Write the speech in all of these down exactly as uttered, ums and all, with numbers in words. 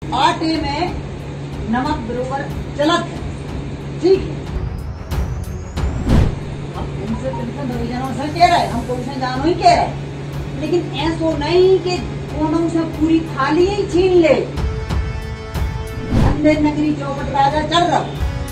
आटे में नमक बरोबर चलत है, ठीक है। अब इनसे टेंशन भविजनों से कह रहे, हम तो उसे जानो ही कह रहे, लेकिन ऐसो नहीं कि दोनों से पूरी थाली ही छीन ले। अंधेर नगरी चौपट राजा चढ़ रहा।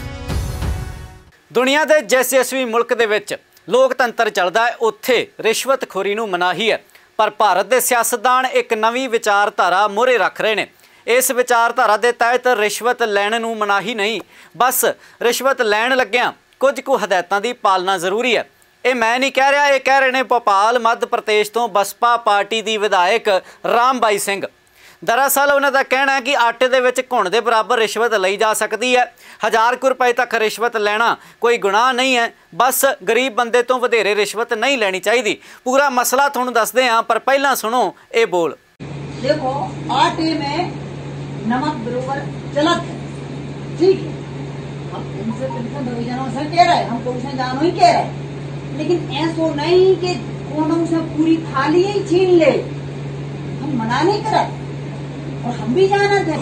दुनिया के जिस जिस भी मुल्क दे विच लोकतंत्र चलदा है उत्थे रिश्वतखोरी नूं मनाही है, पर भारत के सियासतदान एक नवी विचारधारा मोहरे रख रहे हैं। इस विचारधारा के तहत रिश्वत लैण नूं मनाही नहीं, बस रिश्वत लैण लग्गियां कुछ कुछ हदायतां की पालना जरूरी है। ये मैं नहीं कह रहा, ये कह रहे हैं भोपाल मध्य प्रदेश तो बसपा पार्टी की विधायक रामबाई सिंह। दरअसल उन्होंने कहना है कि आटे दे विच घुण दे बराबर रिश्वत लई जा सकती है। हज़ार कुछ रुपए तक रिश्वत लेना कोई गुनाह नहीं है, बस गरीब बंदे तो वधेरे रिश्वत नहीं लेनी चाहिए। पूरा मसला तुहानूं दसदे हैं, पर पहला सुनो ये बोल। देखो, आटे में नमक बरोबर चलत है, ठीक है। हम इनसे टेंशन भविजनों से कह रहे, हम तो उसे जानो ही कह रहे, लेकिन ऐसो नहीं कि दोनों से पूरी थाली ही छीन ले। हम मना नहीं करे और हम भी जाना थे,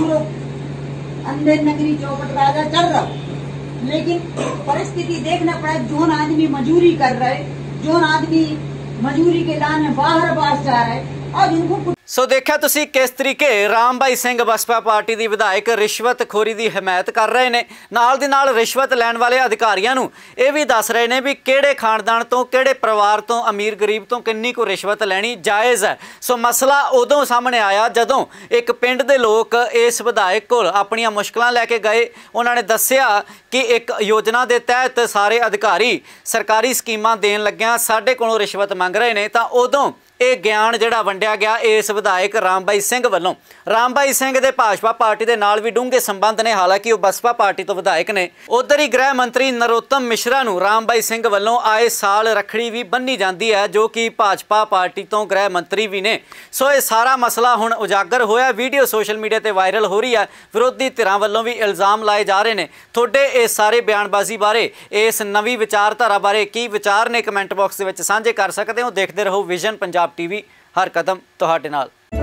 अंधेर नगरी चौपट राजा चढ़ रहा, लेकिन परिस्थिति देखना पड़ा। जोन आदमी मजूरी कर रहे, जोन आदमी मजूरी के लाने बाहर बास जा रहे, और इनको सो देखा तुसी किस तरीके रामबाई सिंह बसपा पार्टी की विधायक रिश्वतखोरी की हिमायत कर रहे हैं। नाल दी नाल रिश्वत लैण वाले अधिकारियों नूं ये भी दस रहे हैं भी किहड़े खानदान तो किहड़े परिवार तो अमीर गरीब तो किन्नी को रिश्वत लैनी जायज़ है। सो मसला उदों सामने आया जदों एक पिंड दे लोग इस विधायक कोल अपनियां मुश्किलां लैके गए। उन्होंने दस्सिया कि एक योजना के तहत सारे अधिकारी सरकारी स्कीमां देण लग्गियां साडे कोलों रिश्वत मंग रहे हैं, तां उदों ये ज्ञान जिहड़ा वंडिया गया इस विधायक रामबाई सिंह वालों। रामबाई सिंह दे भाजपा पार्टी के नाल भी डूंघे संबंध ने, हालांकि वह बसपा पार्टी तो विधायक ने। उधर ही गृह मंत्री नरोत्तम मिश्रा नूं रामबाई सिंह वालों आए साल रखड़ी भी बन्नी जाती है, जो कि भाजपा पार्टी तो गृह मंत्री भी ने। सो ये सारा मसला हुण उजागर होया, वीडियो सोशल मीडिया पर वायरल हो रही है। विरोधी धिरां वालों भी इल्जाम लाए जा रहे हैं। तुहाडे इस सारे बयानबाजी बारे, इस नवी विचारधारा बारे की विचार ने कमेंट बॉक्स के साझे कर सकते हो। देखते रहो विजन पंजाब टीवी, हर कदम तुहाडे नाल।